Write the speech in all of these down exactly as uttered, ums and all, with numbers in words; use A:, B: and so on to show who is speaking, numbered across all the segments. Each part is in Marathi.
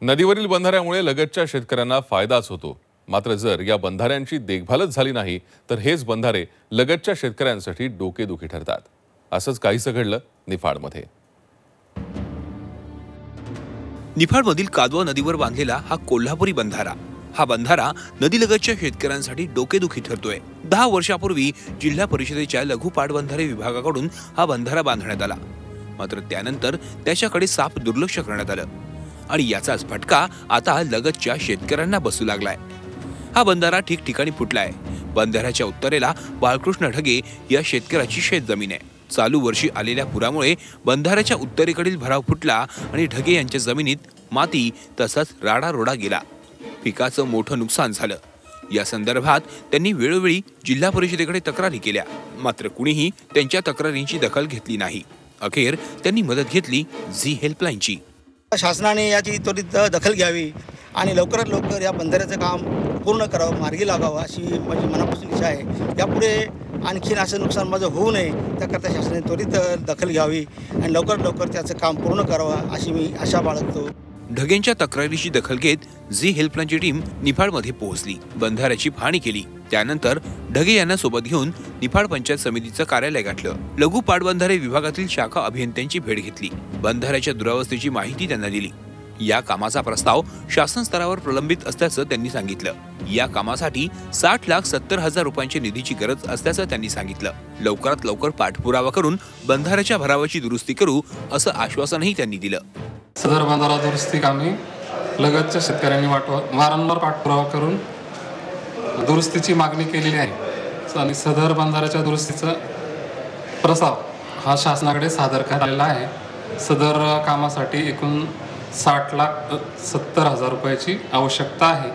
A: नदीवरील बंधाऱ्यामुळे लगतच्या शेतकऱ्यांना फायदाच होतो। मात्र जर या बंधाऱ्यांची देखभालच झाली नाही तर हेच बंधारे लगतच्या शेतकऱ्यांसाठी डोकेदुखी ठरतात। असंच काहीसं घडलं निफाडमध्ये।
B: निफाडमधील कादवा नदीवर बांधलेला हा कोल्हापुरी बंधारा हा बंधारा नदीलगतच्या शेतकऱ्यांसाठी डोकेदुखी ठरतोय। दहा वर्षापूर्वी जिल्हा परिषदेच्या लघु पाटबंधारे विभागाकडून हा बंधारा बांधण्यात आला, मात्र त्यानंतर त्याच्याकडे साफ दुर्लक्ष करण्यात आलं आणि याचाच फटका आता लगतच्या शेतकऱ्यांना बसू लागलाय। हा बंधारा ठिकठिकाणी फुटलाय। बंधाऱ्याच्या उत्तरेला बाळकृष्ण ढगे या शेतकऱ्याची शेतजमीन आहे। चालू वर्षी आलेल्या पुरामुळे बंधाऱ्याच्या उत्तरेकडील भराव फुटला आणि ढगे यांच्या जमिनीत माती तसंच राडारोडा गेला। पिकाचं मोठं नुकसान झालं। या संदर्भात त्यांनी वेळोवेळी जिल्हा परिषदेकडे तक्रारी केल्या, मात्र कुणीही त्यांच्या तक्रारींची दखल घेतली नाही। अखेर त्यांनी मदत घेतली झी हेल्पलाईनची।
C: शासनाने याची त्वरित दखल घ्यावी आणि लवकरात लवकर या बंधाऱ्याचं काम पूर्ण करावं, मार्गी लागावं अशी माझी मनापासून इच्छा आहे। यापुढे आणखीन असं नुकसान माझं होऊ नये त्याकरता शासनाने त्वरित दखल घ्यावी आणि लवकरात लवकर त्याचं काम पूर्ण करावं अशी मी आशा बाळगतो।
B: ढगेंच्या तक्रारीची दखल घेत झी हेल्पलाईनची टीम निफाडमध्ये पोहोचली, बंधाऱ्याची पाहणी केली। त्यानंतर ढगे यांना सोबत घेऊन निफाड पंचायत समितीचं कार्यालय गाठलं। लघु पाटबंधारे विभागातील शाखा अभियंत्यांची भेट घेतली, बंधाऱ्याच्या दुरावस्थेची माहिती त्यांना दिली। या कामाचा प्रस्ताव शासन स्तरावर प्रलंबित असल्याचं त्यांनी सांगितलं। या कामासाठी साठ लाख सत्तर हजार रुपयांची निधीची गरज असल्याचं त्यांनी सांगितलं। लवकरात लवकर पाठपुरावा करून बंधाऱ्याच्या भरावाची दुरुस्ती करू असं आश्वासनही त्यांनी दिलं।
D: सदर बंधारा दुरुस्ती कामे लगतच्या शेतकऱ्यांनी वारंवार पाठपुरावा करून दुरुस्तीची मागणी केलेली आहे आणि सदर बंधाऱ्याच्या दुरुस्तीचा प्रस्ताव हा शासनाकडे सादर करण्यात आहे। सदर कामासाठी एकूण साठ लाख सत्तर हजार रुपयाची आवश्यकता आहे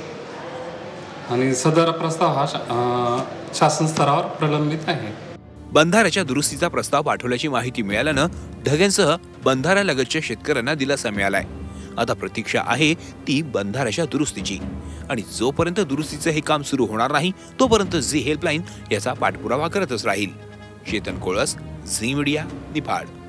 D: आणि सदर प्रस्ताव हा शासन स्तरावर प्रलंबित आहे।
B: बंधाऱ्याच्या दुरुस्तीचा प्रस्ताव पाठवल्याची माहिती मिळाल्यानं ढग्यांसह बंधाऱ्यालगतच्या शेतकऱ्यांना दिलासा मिळालाय। आता प्रतीक्षा आहे ती बंधाऱ्याच्या दुरुस्तीची आणि जोपर्यंत दुरुस्तीचे हे काम सुरू होणार नाही तोपर्यंत झी हेल्पलाईन याचा पाठपुरावा करतच राहील। चेतन कोळस, झी मीडिया, निफाड।